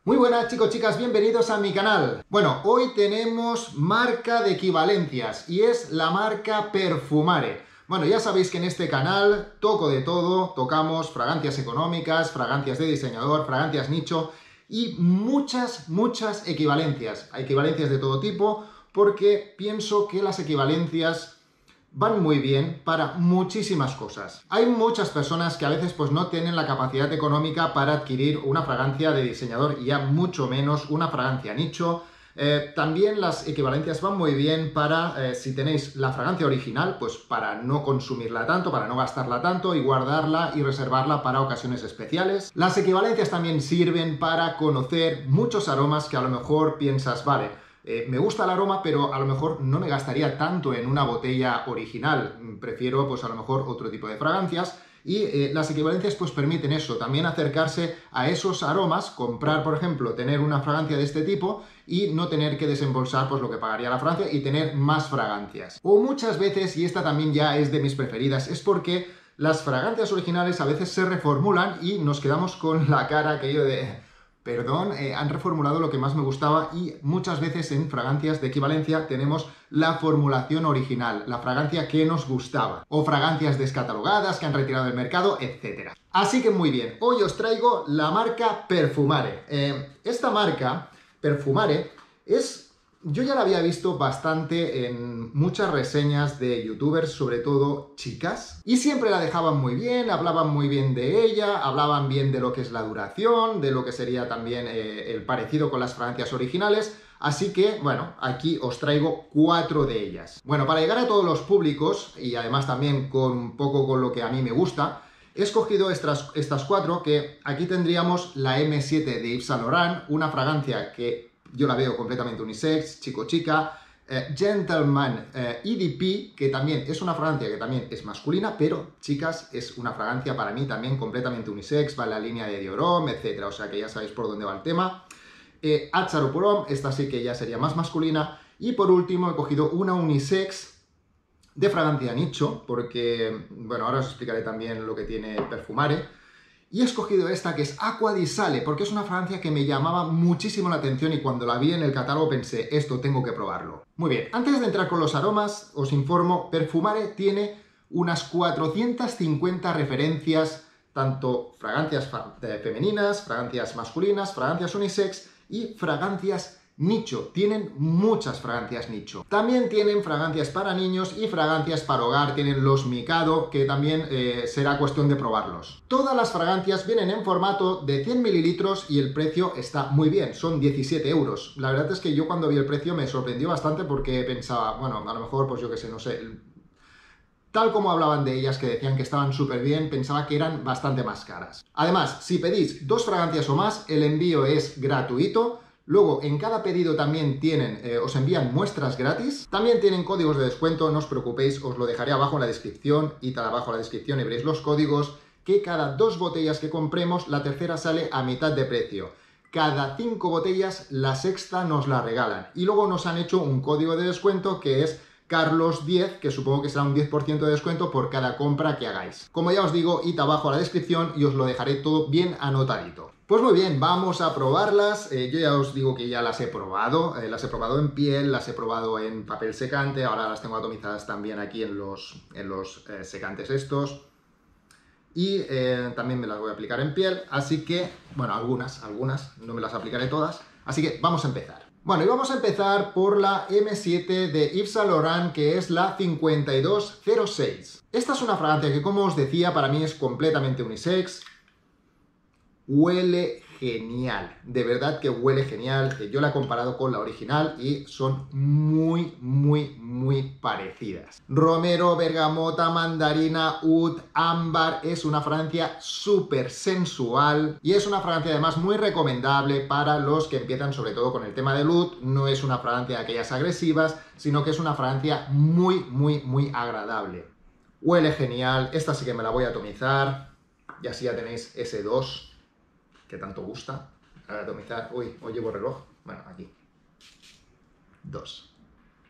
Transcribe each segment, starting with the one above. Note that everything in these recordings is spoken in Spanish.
Muy buenas chicos, chicas, bienvenidos a mi canal. Bueno, hoy tenemos marca de equivalencias y es la marca Perfumare. Bueno, ya sabéis que en este canal toco de todo, tocamos fragancias económicas, fragancias de diseñador, fragancias nicho y muchas equivalencias. Hay equivalencias de todo tipo porque pienso que las equivalencias van muy bien para muchísimas cosas. Hay muchas personas que a veces pues no tienen la capacidad económica para adquirir una fragancia de diseñador y ya mucho menos una fragancia nicho. También las equivalencias van muy bien para, si tenéis la fragancia original, pues para no consumirla tanto, para no gastarla tanto y guardarla y reservarla para ocasiones especiales. Las equivalencias también sirven para conocer muchos aromas que a lo mejor piensas, vale, me gusta el aroma, pero a lo mejor no me gastaría tanto en una botella original. Prefiero, pues a lo mejor, otro tipo de fragancias. Y las equivalencias pues permiten eso, también acercarse a esos aromas, comprar, por ejemplo, tener una fragancia de este tipo y no tener que desembolsar pues lo que pagaría la fragancia y tener más fragancias. O muchas veces, y esta también ya es de mis preferidas, es porque las fragancias originales a veces se reformulan y nos quedamos con la cara aquello de... Perdón, han reformulado lo que más me gustaba y muchas veces en fragancias de equivalencia tenemos la formulación original, la fragancia que nos gustaba, o fragancias descatalogadas que han retirado del mercado, etc. Así que muy bien, hoy os traigo la marca Perfumare. Esta marca, Perfumare, yo ya la había visto bastante en muchas reseñas de youtubers, sobre todo chicas, y siempre la dejaban muy bien, hablaban muy bien de ella, hablaban bien de lo que es la duración, de lo que sería también el parecido con las fragancias originales, así que, bueno, aquí os traigo 4 de ellas. Bueno, para llegar a todos los públicos, y además también con un poco con lo que a mí me gusta, he escogido estas 4, que aquí tendríamos la M7 de Yves Saint Laurent, una fragancia que yo la veo completamente unisex, chico-chica. Gentleman EDP, que también es una fragancia que también es masculina, pero, chicas, es una fragancia para mí también completamente unisex, va en la línea de Dior Homme, etc. O sea que ya sabéis por dónde va el tema. Azzaro Pour Homme, esta sí que ya sería más masculina. Y por último he cogido una unisex de fragancia nicho, porque, bueno, ahora os explicaré también lo que tiene Perfumare. Y he escogido esta que es Acqua di Sale, porque es una fragancia que me llamaba muchísimo la atención y cuando la vi en el catálogo pensé, esto tengo que probarlo. Muy bien, antes de entrar con los aromas, os informo, Perfumare tiene unas 450 referencias, tanto fragancias femeninas, fragancias masculinas, fragancias unisex y fragancias nicho. Tienen muchas fragancias nicho. También tienen fragancias para niños y fragancias para hogar. Tienen los Mikado, que también será cuestión de probarlos. Todas las fragancias vienen en formato de 100 mililitros y el precio está muy bien. Son 17 euros. La verdad es que yo cuando vi el precio me sorprendió bastante porque pensaba, bueno, a lo mejor, pues yo qué sé, no sé... Tal como hablaban de ellas, que decían que estaban súper bien, pensaba que eran bastante más caras. Además, si pedís 2 fragancias o más, el envío es gratuito. Luego, en cada pedido también os envían muestras gratis. También tienen códigos de descuento, no os preocupéis, os lo dejaré abajo en la descripción, id abajo en la descripción y veréis los códigos, que cada 2 botellas que compremos, la tercera sale a mitad de precio. Cada 5 botellas, la sexta nos la regalan. Y luego nos han hecho un código de descuento que es Carlos 10, que supongo que será un 10% de descuento por cada compra que hagáis. Como ya os digo, id abajo a la descripción y os lo dejaré todo bien anotadito. Pues muy bien, vamos a probarlas. Yo ya os digo que ya las he probado en piel, las he probado en papel secante, ahora las tengo atomizadas también aquí en los secantes estos. Y también me las voy a aplicar en piel, así que, bueno, algunas, no me las aplicaré todas, así que vamos a empezar. Bueno, y vamos a empezar por la M7 de Yves Saint Laurent, que es la 5206. Esta es una fragancia que, como os decía, para mí es completamente unisex. Huele genial, de verdad que huele genial. Yo la he comparado con la original y son muy parecidas. Romero, bergamota, mandarina, oud, ámbar. Es una fragancia súper sensual y es una fragancia además muy recomendable para los que empiezan sobre todo con el tema del oud. No es una fragancia de aquellas agresivas, sino que es una fragancia muy agradable. Huele genial, esta sí que me la voy a atomizar y así ya tenéis ese 2 que tanto gusta. A atomizar, uy, hoy llevo reloj, bueno, aquí. 2.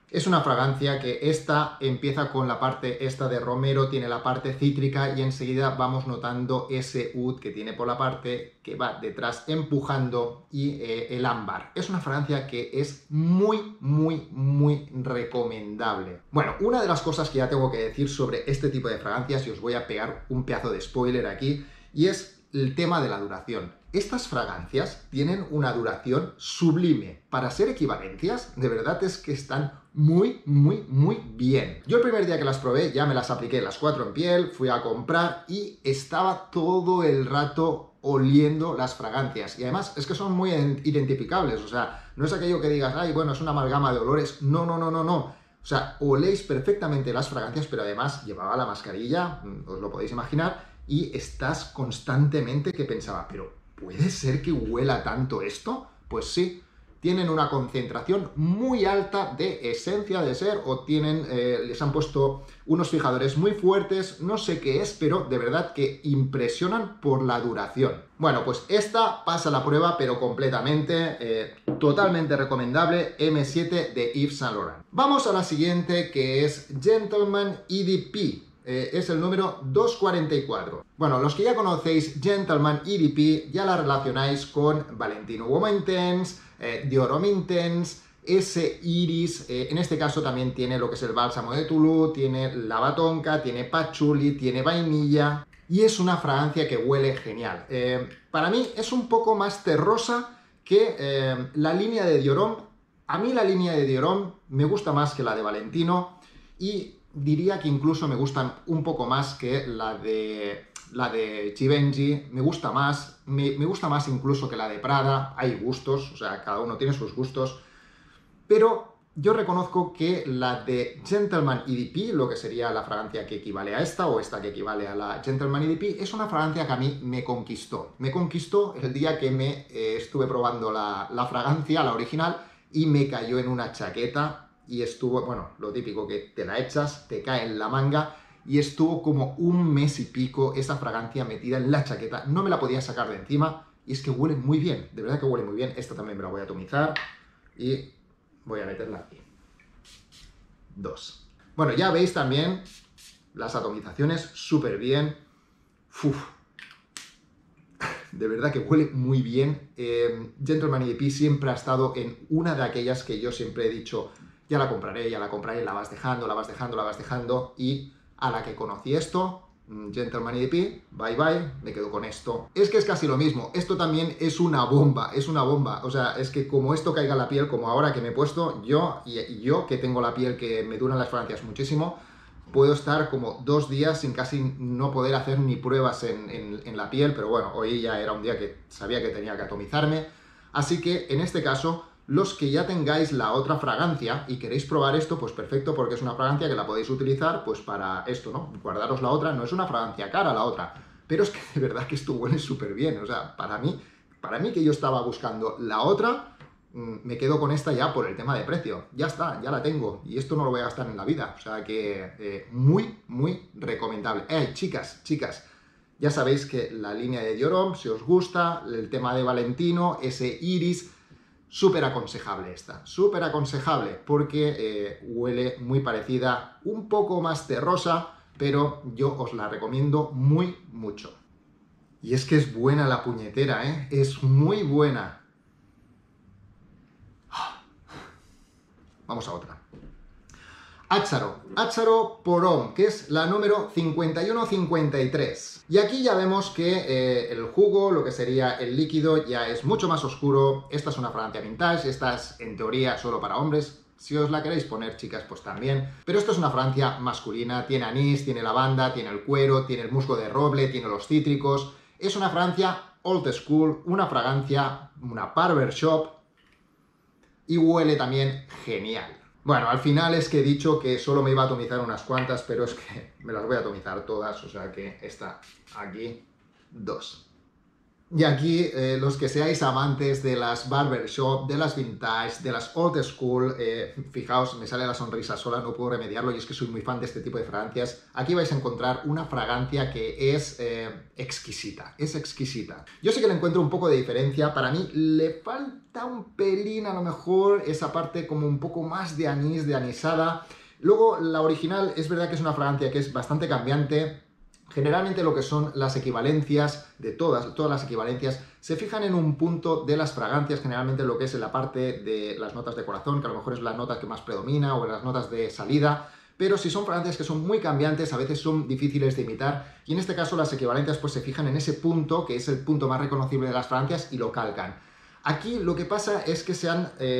Es una fragancia que esta empieza con la parte esta de romero, tiene la parte cítrica y enseguida vamos notando ese oud que tiene por la parte que va detrás empujando y el ámbar. Es una fragancia que es muy, muy, muy recomendable. Bueno, una de las cosas que ya tengo que decir sobre este tipo de fragancias, y os voy a pegar un pedazo de spoiler aquí, y es el tema de la duración. Estas fragancias tienen una duración sublime. Para ser equivalencias, de verdad es que están muy, muy, muy bien. Yo el primer día que las probé ya me las apliqué las 4 en piel, fui a comprar y estaba todo el rato oliendo las fragancias. Y además es que son muy identificables, o sea, no es aquello que digas, ay, bueno, es una amalgama de olores. No, no, no, no, no. O sea, oléis perfectamente las fragancias, pero además llevaba la mascarilla, os lo podéis imaginar, y estás constantemente que pensaba, pero ¿puede ser que huela tanto esto? Pues sí, tienen una concentración muy alta de esencia de ser o tienen, les han puesto unos fijadores muy fuertes, no sé qué es, pero de verdad que impresionan por la duración. Bueno, pues esta pasa la prueba, pero completamente, totalmente recomendable, M7 de Yves Saint Laurent. Vamos a la siguiente, que es Gentleman EDP. Es el número 244. Bueno, los que ya conocéis Gentleman EDP ya la relacionáis con Valentino Uomo Intense, Dior Homme Intense, ese iris, en este caso también tiene lo que es el bálsamo de Toulouse, tiene lava tonka, tiene patchouli, tiene vainilla y es una fragancia que huele genial. Para mí es un poco más terrosa que la línea de Dior Homme. A mí la línea de Dior Homme me gusta más que la de Valentino y diría que incluso me gustan un poco más que la de Givenchy, me gusta más, me gusta más incluso que la de Prada. Hay gustos, o sea, cada uno tiene sus gustos, pero yo reconozco que la de Gentleman EDP, lo que sería la fragancia que equivale a esta, o esta que equivale a la Gentleman EDP, es una fragancia que a mí me conquistó. Me conquistó el día que me estuve probando la fragancia, la original, y me cayó en una chaqueta. Y estuvo, bueno, lo típico que te la echas, te cae en la manga y estuvo como un mes y pico esa fragancia metida en la chaqueta. No me la podía sacar de encima y es que huele muy bien, de verdad que huele muy bien. Esta también me la voy a atomizar y voy a meterla aquí. 2. Bueno, ya veis también las atomizaciones súper bien. Uf. De verdad que huele muy bien. Gentleman EDP siempre ha estado en una de aquellas que yo siempre he dicho, ya la compraré, la vas dejando, la vas dejando, la vas dejando, y a la que conocí esto, Gentleman EDP, bye bye, me quedo con esto. Es que es casi lo mismo, esto también es una bomba, o sea, es que como esto caiga en la piel, como ahora que me he puesto, yo que tengo la piel que me duran las fragancias muchísimo, puedo estar como 2 días sin casi no poder hacer ni pruebas en la piel, pero bueno, hoy ya era un día que sabía que tenía que atomizarme, así que en este caso, los que ya tengáis la otra fragancia y queréis probar esto, pues perfecto, porque es una fragancia que la podéis utilizar pues para esto, ¿no? Guardaros la otra, no es una fragancia cara la otra, pero es que de verdad que esto huele súper bien, o sea, para mí que yo estaba buscando la otra, me quedo con esta ya por el tema de precio, ya está, ya la tengo, y esto no lo voy a gastar en la vida, o sea que muy, muy recomendable. Chicas, ya sabéis que la línea de Dior Homme, si os gusta, el tema de Valentino, ese iris, súper aconsejable esta, súper aconsejable, porque huele muy parecida, un poco más terrosa, pero yo os la recomiendo muy mucho. Y es que es buena la puñetera, ¿eh? Es muy buena. Vamos a otra. Ácharo Pour Homme, que es la número 5153. Y aquí ya vemos que el jugo, lo que sería el líquido, ya es mucho más oscuro. Esta es una fragancia vintage, esta es en teoría solo para hombres. Si os la queréis poner, chicas, pues también. Pero esto es una fragancia masculina, tiene anís, tiene lavanda, tiene el cuero, tiene el musgo de roble, tiene los cítricos. Es una fragancia old school, una fragancia, una barbershop, y huele también genial. Bueno, al final es que he dicho que solo me iba a atomizar unas cuantas, pero es que me las voy a atomizar todas, o sea que esta aquí, 2. Y aquí, los que seáis amantes de las barbershop, de las vintage, de las old school, fijaos, me sale la sonrisa sola, no puedo remediarlo, y es que soy muy fan de este tipo de fragancias. Aquí vais a encontrar una fragancia que es exquisita, es exquisita. Yo sé que le encuentro un poco de diferencia, para mí le falta un pelín a lo mejor esa parte como un poco más de anís, de anisada. Luego, la original es verdad que es una fragancia que es bastante cambiante. Generalmente lo que son las equivalencias, de todas las equivalencias, se fijan en un punto de las fragancias, generalmente lo que es en la parte de las notas de corazón, que a lo mejor es la nota que más predomina, o en las notas de salida, pero si son fragancias que son muy cambiantes, a veces son difíciles de imitar, y en este caso las equivalencias pues se fijan en ese punto, que es el punto más reconocible de las fragancias, y lo calcan. Aquí lo que pasa es que se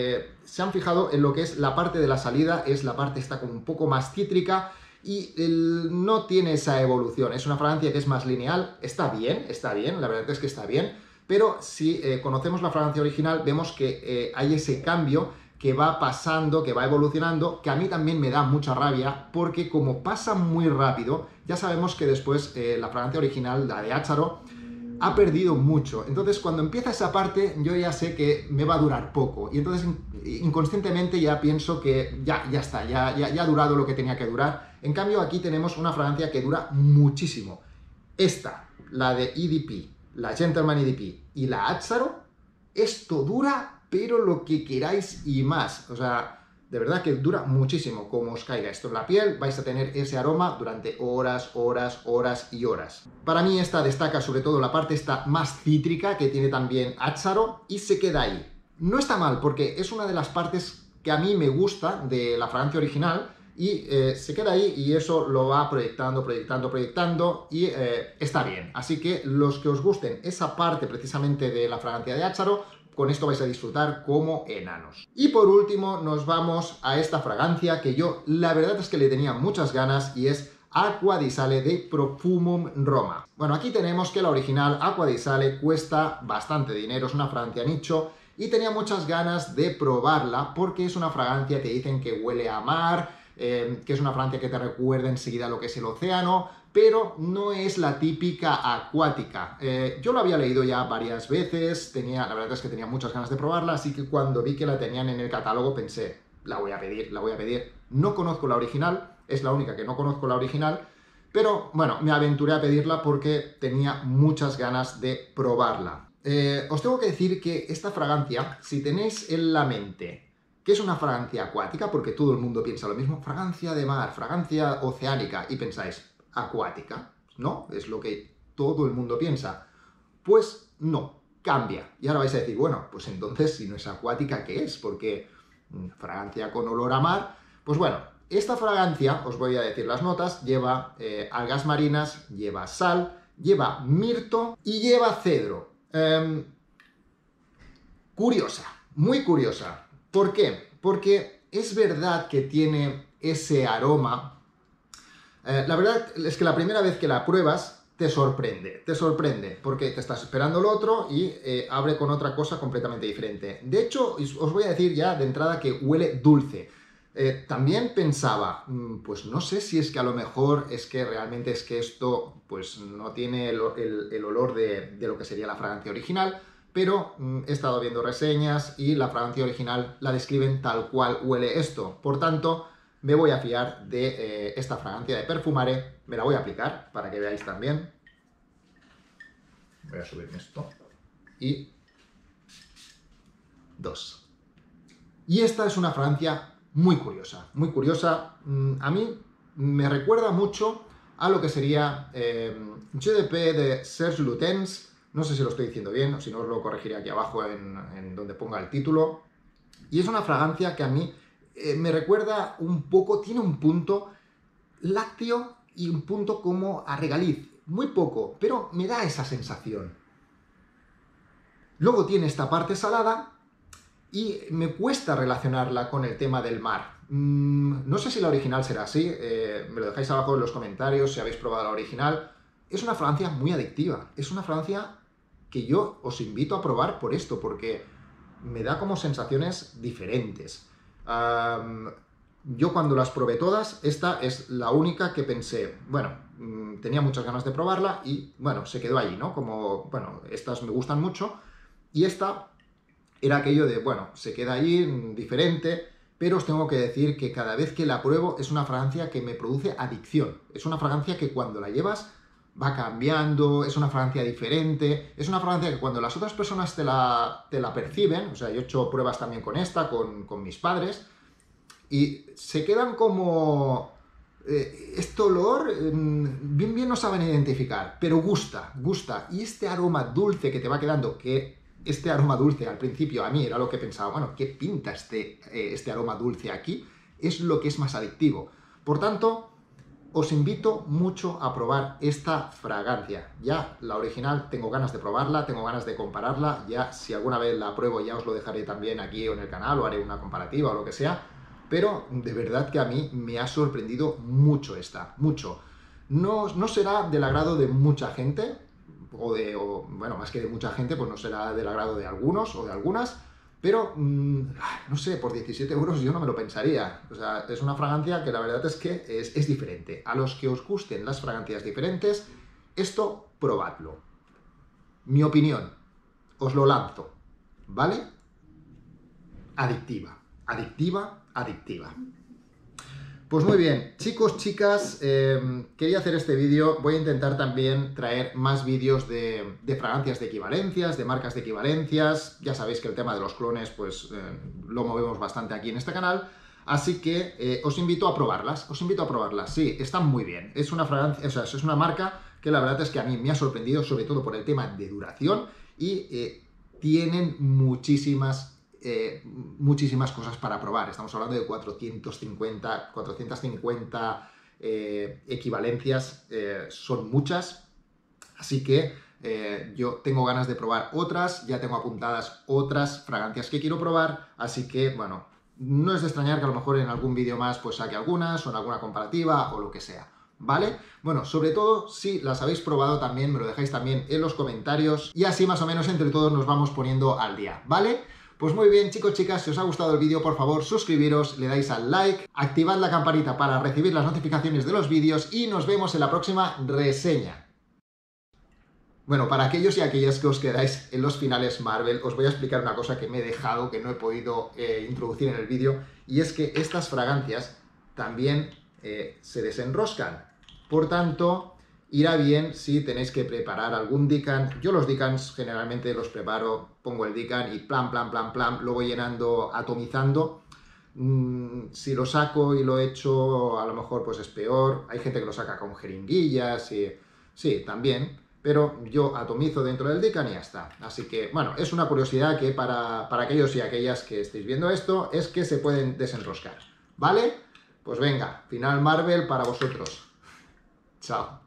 han fijado en lo que es la parte de la salida, es la parte esta como un poco más cítrica, y no tiene esa evolución. Es una fragancia que es más lineal. Está bien, la verdad es que está bien, pero si conocemos la fragancia original, vemos que hay ese cambio que va pasando, que va evolucionando, que a mí también me da mucha rabia, porque como pasa muy rápido, ya sabemos que después la fragancia original, la de Ácharo, ha perdido mucho. Entonces, cuando empieza esa parte, yo ya sé que me va a durar poco. Y entonces, inconscientemente ya pienso que ya está, ya ha durado lo que tenía que durar. En cambio, aquí tenemos una fragancia que dura muchísimo. Esta, la de EDP, la Gentleman EDP y la Ácharo, esto dura, pero lo que queráis y más. O sea, de verdad que dura muchísimo. Como os caiga esto en la piel, vais a tener ese aroma durante horas, horas, horas y horas. Para mí esta destaca sobre todo la parte esta más cítrica que tiene también Ácharo y se queda ahí. No está mal porque es una de las partes que a mí me gusta de la fragancia original y se queda ahí y eso lo va proyectando, proyectando, proyectando y está bien. Así que los que os gusten esa parte precisamente de la fragancia de Ácharo, con esto vais a disfrutar como enanos. Y por último nos vamos a esta fragancia que yo la verdad es que le tenía muchas ganas y es Acqua di Sale de Profumum Roma. Bueno, aquí tenemos que la original Acqua di Sale cuesta bastante dinero, es una fragancia nicho y tenía muchas ganas de probarla porque es una fragancia que dicen que huele a mar, que es una fragancia que te recuerda enseguida lo que es el océano, pero no es la típica acuática. Yo lo había leído ya varias veces, la verdad es que tenía muchas ganas de probarla, así que cuando vi que la tenían en el catálogo pensé, la voy a pedir, la voy a pedir. No conozco la original, es la única que no conozco la original, pero bueno, me aventuré a pedirla porque tenía muchas ganas de probarla. Os tengo que decir que esta fragancia, si tenéis en la mente que es una fragancia acuática, porque todo el mundo piensa lo mismo, fragancia de mar, fragancia oceánica, y pensáis, acuática, ¿no? Es lo que todo el mundo piensa. Pues no, cambia. Y ahora vais a decir, bueno, pues entonces si no es acuática, ¿qué es? Porque fragancia con olor a mar. Pues bueno, esta fragancia, os voy a decir las notas, lleva algas marinas, lleva sal, lleva mirto y lleva cedro. Curiosa, muy curiosa. ¿Por qué? Porque es verdad que tiene ese aroma. La verdad es que la primera vez que la pruebas te sorprende, porque te estás esperando lo otro y abre con otra cosa completamente diferente. De hecho, os voy a decir ya de entrada que huele dulce. También pensaba, pues no sé si es que a lo mejor es que realmente es que esto pues no tiene el olor de lo que sería la fragancia original, pero he estado viendo reseñas y la fragancia original la describen tal cual huele esto. Por tanto, me voy a fiar de esta fragancia de Perfumare. Me la voy a aplicar para que veáis también. Voy a subirme esto. Y 2. Y esta es una fragancia muy curiosa, muy curiosa. A mí me recuerda mucho a lo que sería GDP de Serge Lutens. No sé si lo estoy diciendo bien, o si no os lo corregiré aquí abajo en donde ponga el título. Y es una fragancia que a mí me recuerda un poco, tiene un punto lácteo y un punto como a regaliz. Muy poco, pero me da esa sensación. Luego tiene esta parte salada y me cuesta relacionarla con el tema del mar. No sé si la original será así, me lo dejáis abajo en los comentarios si habéis probado la original. Es una fragancia muy adictiva, es una fragancia que yo os invito a probar por esto, porque me da como sensaciones diferentes. yo cuando las probé todas, esta es la única que pensé, bueno, tenía muchas ganas de probarla y, bueno, se quedó allí, ¿no? Como, bueno, estas me gustan mucho y esta era aquello de, bueno, se queda allí, diferente, pero os tengo que decir que cada vez que la pruebo es una fragancia que me produce adicción. Es una fragancia que cuando la llevas va cambiando, es una fragancia diferente, es una fragancia que cuando las otras personas te la perciben, o sea, yo he hecho pruebas también con esta, con mis padres, y se quedan como... este olor, bien no saben identificar, pero gusta. Y este aroma dulce que te va quedando, que este aroma dulce al principio a mí era lo que pensaba, bueno, ¿qué pinta este aroma dulce aquí? Es lo que es más adictivo. Por tanto, os invito mucho a probar esta fragancia. Ya la original tengo ganas de probarla, tengo ganas de compararla, ya si alguna vez la pruebo ya os lo dejaré también aquí en el canal o haré una comparativa o lo que sea, pero de verdad que a mí me ha sorprendido mucho esta, mucho. No será del agrado de mucha gente, bueno, más que de mucha gente, pues no será del agrado de algunos o de algunas, pero, no sé, por 17 euros yo no me lo pensaría. O sea, es una fragancia que la verdad es que es diferente. A los que os gusten las fragancias diferentes, esto probadlo. Mi opinión, os lo lanzo, ¿vale? Adictiva. Pues muy bien, chicos, chicas, quería hacer este vídeo. Voy a intentar también traer más vídeos de fragancias de equivalencias, de marcas de equivalencias. Ya sabéis que el tema de los clones, pues lo movemos bastante aquí en este canal. Así que os invito a probarlas, Sí, están muy bien. Es una fragancia, o sea, es una marca que la verdad es que a mí me ha sorprendido, sobre todo por el tema de duración, y tienen muchísimas cosas para probar. Estamos hablando de 450 equivalencias, son muchas, así que yo tengo ganas de probar otras, ya tengo apuntadas otras fragancias que quiero probar, así que, bueno, no es de extrañar que a lo mejor en algún vídeo más pues saque algunas o en alguna comparativa o lo que sea, ¿vale? Bueno, sobre todo, si las habéis probado también, me lo dejáis también en los comentarios y así más o menos entre todos nos vamos poniendo al día, ¿vale? Pues muy bien, chicos, chicas, si os ha gustado el vídeo, por favor, suscribiros, le dais al like, activad la campanita para recibir las notificaciones de los vídeos y nos vemos en la próxima reseña. Bueno, para aquellos y aquellas que os quedáis en los finales Marvel, os voy a explicar una cosa que me he dejado, que no he podido introducir en el vídeo, y es que estas fragancias también se desenroscan. Por tanto, irá bien si tenéis que preparar algún Dican. Yo los Dicans generalmente los preparo, pongo el Dican y plan, lo voy llenando, atomizando. Si lo saco y lo echo, a lo mejor pues es peor. Hay gente que lo saca con jeringuillas y... Sí, también, pero yo atomizo dentro del Dican y ya está. Así que, bueno, es una curiosidad que para aquellos y aquellas que estéis viendo esto, es que se pueden desenroscar, ¿vale? Pues venga, final Marvel para vosotros. Chao.